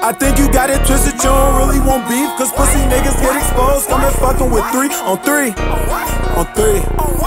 I think you got it twisted, you don't really want beef, cause pussy niggas get exposed. Coming fucking with 3 on 3 on 3.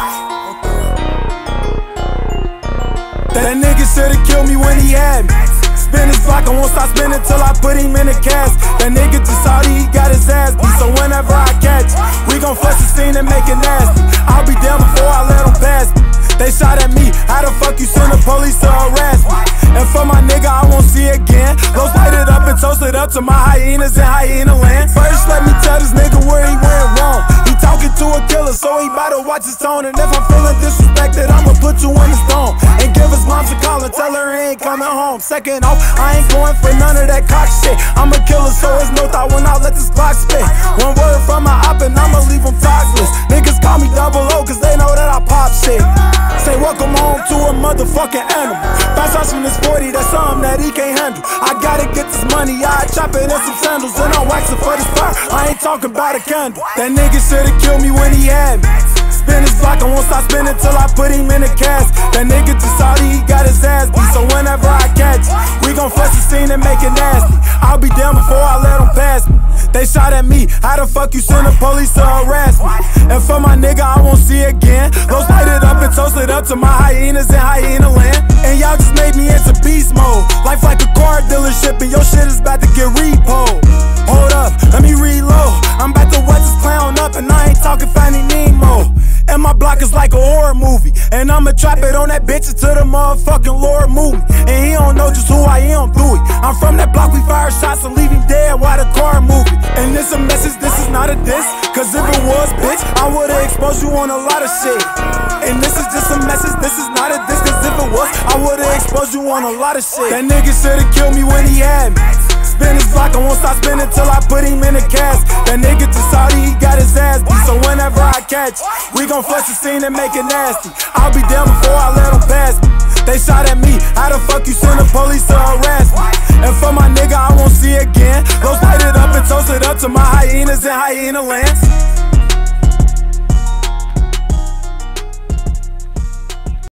That nigga should've killed me when he had me. Spin his block, I won't stop spinning till I put him in a cast. That nigga decided he got his ass beat, so whenever I catch, we gon' flush the scene and make it nasty. I'll be down before I let him pass me. They shot at me, how the fuck you send the police to harass me? And for my nigga, I won't see again. Los light it up and toast it up to my hyenas in hyena land. First, let me tell this nigga where he went wrong. He talking to a killer, so he better watch his tone. And if I'm feeling disrespected, I'ma put you in the stone. And give his mom a call and tell her he ain't coming home. Second off, I ain't going for none of that cock shit. I'm a killer, so it's no thought when I let this Glock spit. One word from my op and I'ma leave him toxless. Niggas call me double O cause they know that I pop shit. Say welcome home to a motherfucking animal. Fast shots from this 40, that's something that he can't handle. I gotta get this money, I chop it in some sandals. And I'm waxing for this fire, I ain't talking about a candle. That nigga should've killed me when he had me. Spin his block, I won't stop spinning till I put him in a cast. That nigga decided he got his ass beat, so whenever I catch, we gon' flush the scene and make it nasty. I'll be down before I let him pass me. They shot at me, how the fuck you send the police to harass me? And for my nigga, I won't see again. Los light it up and toast it up to my hyenas in hyena land. And y'all just made me into beast mode. Life like a car dealership and your shit is about to get repoed. Hold up, let me reload. I'm about to wet this clown up and I ain't talking Finding Nemo. And my block is like a horror movie, and I'ma trap it on that bitch until the motherfucking Lord move me. And he don't know just who I am through it. I'm from that block, we fire shots and leave him dead while the car moving. And this a message, this is not a diss, cause if it was, bitch, I would've exposed you on a lot of shit. And this is just a message, this is not a diss, cause if it was, I would've exposed you on a lot of shit. That nigga should've killed me when he had me. Spin his block, I won't stop spinning till I put him in a cast. That nigga decided he got his ass beat, so whenever I catch, we gon' flush the scene and make it nasty. I'll be down before I let him pass me. They shot at me, how the fuck you send the police to harass me? And for my nigga, I won't see again. Los light it up and toast it up to my hyenas in hyena land.